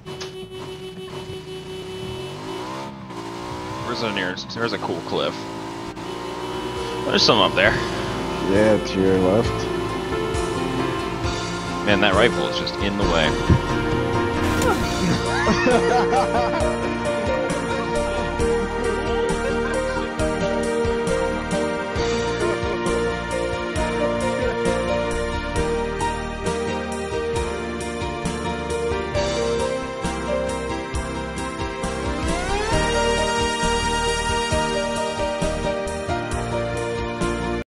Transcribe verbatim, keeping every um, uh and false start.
Where's the nearest? There's a cool cliff. There's some up there. Yeah, to your left. Man, that rifle is just in the way.